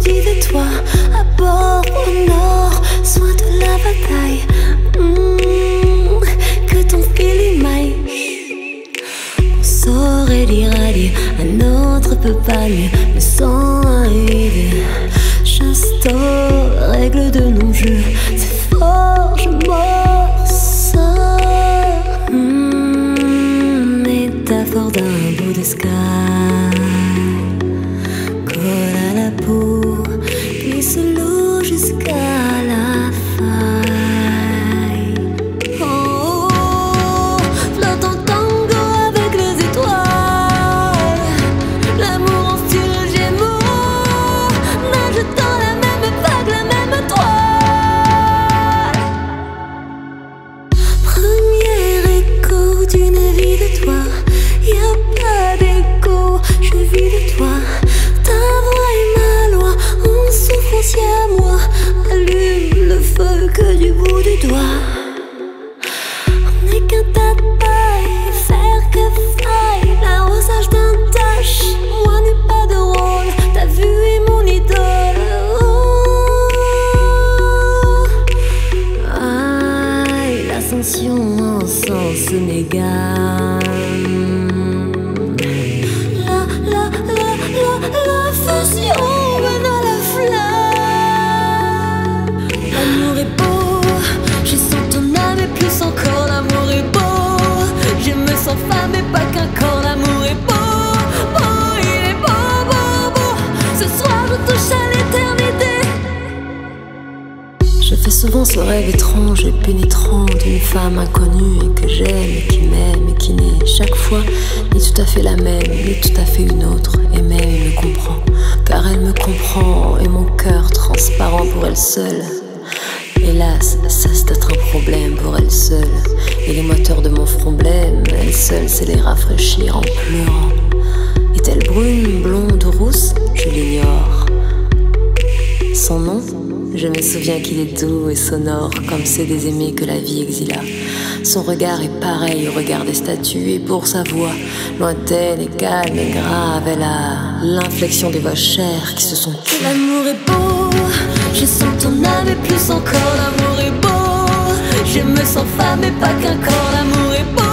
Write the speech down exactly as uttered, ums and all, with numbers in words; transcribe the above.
dit de toi, à bord au nord, soin de la bataille. Mmh, que ton fil émaille. On saurait l'irradier, un autre peut pas mieux, me sens un idée. J'instaure règle de non-jeu, c'est fort, je morce. Mmh, métaphore d'un bout de sky. Colle à la peau, glisse l'eau jusqu'à la faille. Oh, oh, flotte en tango avec les étoiles. L'amour en style Gémeaux, nage dans la même vague, la même toile. Premier écho d'une vie de toi, y'a pas d'écho, je vis de toi. Ta voix est ma loi, on souffre aussi à moi. Allume le feu que du bout du doigt. On n'est qu'un tas de paille, faire que faille. L'arrosage d'un tâche, moi n'ai pas de rôle. Ta vue est mon idole. Oh, aïe, l'ascension en sens méga. La, la, la, la, la fusion mène à la flamme. L'amour est beau, je sens ton âme et plus encore l'amour est beau. Je me sens femme et pas qu'un corps, l'amour est beau, beau, il est beau, beau, beau. Ce soir je touche à l'éternité. Je fais souvent ce rêve étrange et pénétrant d'une femme inconnue et que j'aime et qui m'aime et qui n'est chaque fois ni tout à fait la même, ni tout à fait une autre, et même elle me comprend, car elle me comprend et mon cœur transparent pour elle seule. Hélas, ça c'est peut-être un problème pour elle seule, et les moteurs de mon front blême, elle seule sait les rafraîchir en pleurant. Est-elle brune, blonde ou rousse? Je l'ignore. Son nom? Je me souviens qu'il est doux et sonore, comme ceux des aimés que la vie exila. Son regard est pareil au regard des statues, et pour sa voix, lointaine et calme et grave, elle a l'inflexion des voix chères qui se sont tuées. L'amour est beau, je sens ton âme et plus encore l'amour est beau. Je me sens femme et pas qu'un corps, l'amour est beau.